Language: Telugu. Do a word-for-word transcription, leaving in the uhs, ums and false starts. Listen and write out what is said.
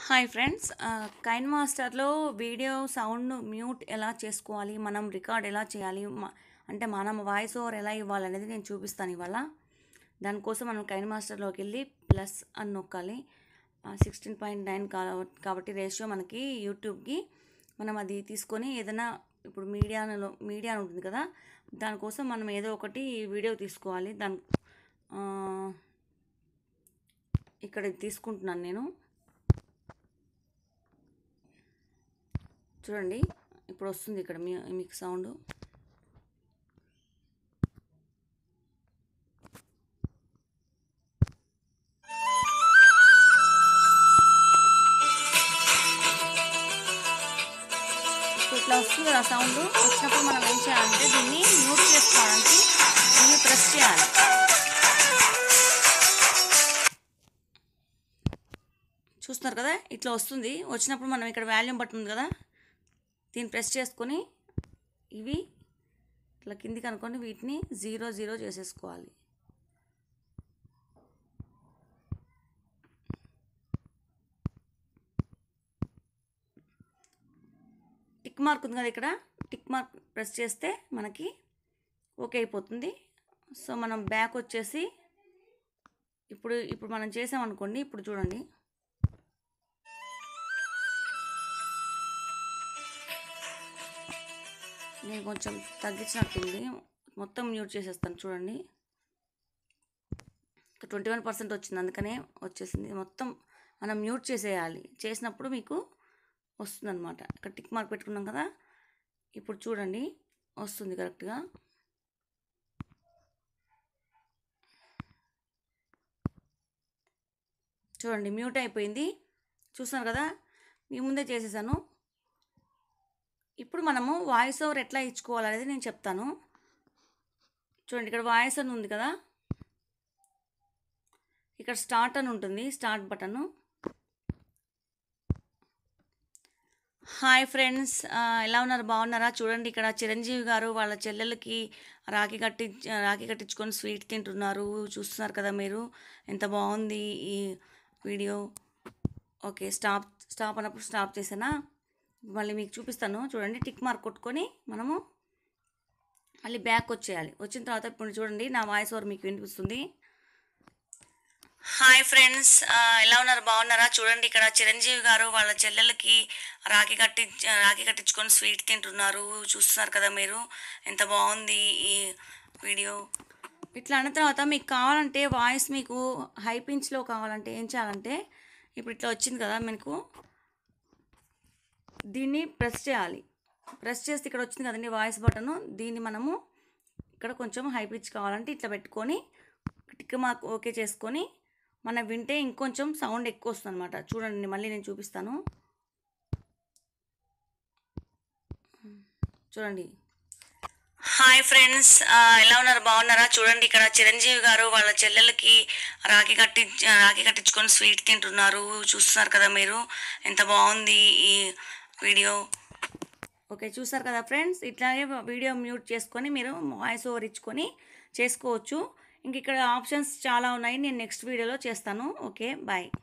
హాయ్ ఫ్రెండ్స్ కైన్ మాస్టర్లో వీడియో సౌండ్ మ్యూట్ ఎలా చేసుకోవాలి, మనం రికార్డ్ ఎలా చేయాలి, అంటే మనం వాయిస్ ఓవర్ ఎలా ఇవ్వాలి అనేది నేను చూపిస్తాను ఇవాళ. దానికోసం మనం కైన్ మాస్టర్లోకి వెళ్ళి ప్లస్ అని నొక్కాలి. సిక్స్టీన్ పాయింట్ నైన్ కాబట్టి రేషియో మనకి యూట్యూబ్కి మనం అది తీసుకొని ఏదైనా ఇప్పుడు మీడియాలో మీడియా ఉంటుంది కదా, దానికోసం మనం ఏదో ఒకటి వీడియో తీసుకోవాలి. దాని ఇక్కడ తీసుకుంటున్నాను నేను. చూడండి ఇప్పుడు వస్తుంది ఇక్కడ మీ మీకు సౌండ్. ఇట్లా వస్తుంది కదా సౌండ్. వచ్చినప్పుడు మనం ఏం చేయాలంటే దీన్ని మ్యూట్ చేసుకోవడానికి దీన్ని ప్రెస్ చేయాలి. చూస్తున్నారు కదా ఇట్లా వస్తుంది. వచ్చినప్పుడు మనం ఇక్కడ వాల్యూమ్ బటన్ ఉంది కదా, దీన్ని ప్రెస్ చేసుకొని ఇవి ఇట్లా కిందికి అనుకొని వీటిని జీరో జీరో చేసేసుకోవాలి. టిక్ మార్క్ ఉంది కదా, ఇక్కడ టిక్ మార్క్ ప్రెస్ చేస్తే మనకి ఓకే అయిపోతుంది. సో మనం బ్యాక్ వచ్చేసి ఇప్పుడు ఇప్పుడు మనం చేసామనుకోండి. ఇప్పుడు చూడండి, నేను కొంచెం తగ్గించినట్టుంది, మొత్తం మ్యూట్ చేసేస్తాను. చూడండి ట్వంటీ వన్ పర్సెంట్ వచ్చింది, అందుకనే వచ్చేసింది. మొత్తం మనం మ్యూట్ చేసేయాలి. చేసినప్పుడు మీకు వస్తుందన్నమాట. ఇక్కడ టిక్ మార్క్ పెట్టుకున్నాం కదా, ఇప్పుడు చూడండి వస్తుంది కరెక్ట్గా. చూడండి మ్యూట్ అయిపోయింది. చూస్తున్నారు కదా, మీ ముందే చేసేసాను. ఇప్పుడు మనము వాయిస్ ఓవర్ ఎట్లా ఇచ్చుకోవాలనేది నేను చెప్తాను. చూడండి ఇక్కడ వాయిస్ అని ఉంది కదా, ఇక్కడ స్టార్ట్ అని ఉంటుంది, స్టార్ట్ బటను. హాయ్ ఫ్రెండ్స్, ఎలా ఉన్నారు, బాగున్నారా? చూడండి ఇక్కడ చిరంజీవి గారు వాళ్ళ చెల్లెలకి రాఖీ కట్టి రాఖీ కట్టించుకొని స్వీట్ తింటున్నారు. చూస్తున్నారు కదా మీరు, ఎంత బాగుంది ఈ వీడియో. ఓకే, స్టాప్ స్టాప్ అన్నప్పుడు స్టాప్ చేసానా, మళ్ళీ మీకు చూపిస్తాను. చూడండి టిక్ మార్క్ కొట్టుకొని మనము మళ్ళీ బ్యాక్ వచ్చేయాలి. వచ్చిన తర్వాత ఇప్పుడు చూడండి నా వాయిస్ ఓవర్ మీకు వినిపిస్తుంది. హాయ్ ఫ్రెండ్స్, ఎలా ఉన్నారు, బాగున్నారా? చూడండి ఇక్కడ చిరంజీవి గారు వాళ్ళ చెల్లెలకి రాఖీ కట్టి రాఖీ కట్టించుకొని స్వీట్ తింటున్నారు. చూస్తున్నారు కదా మీరు, ఎంత బాగుంది ఈ వీడియో. ఇట్లా అన్న తర్వాత మీకు కావాలంటే వాయిస్ మీకు హై పిచ్లో కావాలంటే ఏం చేయాలంటే, ఇప్పుడు ఇట్లా వచ్చింది కదా మీకు, దీన్ని ప్రెస్ చేయాలి. ప్రెస్ చేస్తే ఇక్కడ వచ్చింది కదండి వాయిస్ బటను, దీన్ని మనము ఇక్కడ కొంచెం హై పిచ్ కావాలంటే ఇట్లా పెట్టుకొని టిక్ మార్క్ ఓకే చేసుకొని మనం వింటే ఇంకొంచెం సౌండ్ ఎక్కువ వస్తుంది అనమాట. చూడండి మళ్ళీ నేను చూపిస్తాను. చూడండి హాయ్ ఫ్రెండ్స్, ఎలా ఉన్నారు, బాగున్నారా? చూడండి ఇక్కడ చిరంజీవి గారు వాళ్ళ చెల్లెలకి రాఖీ కట్టి రాఖీ కట్టించుకొని స్వీట్ తింటున్నారు. చూస్తున్నారు కదా మీరు, ఎంత బాగుంది ఈ వీడియో. ఓకే, చూసారు కదా ఫ్రెండ్స్, ఇట్లాగే వీడియో మ్యూట్ చేసుకొని మీరు వాయిస్ ఓవర్ ఇచ్చుకొని చేసుకోవచ్చు. ఇంక ఇక్కడ ఆప్షన్స్ చాలా ఉన్నాయి, నేను నెక్స్ట్ వీడియోలో చేస్తాను. Okay, bye.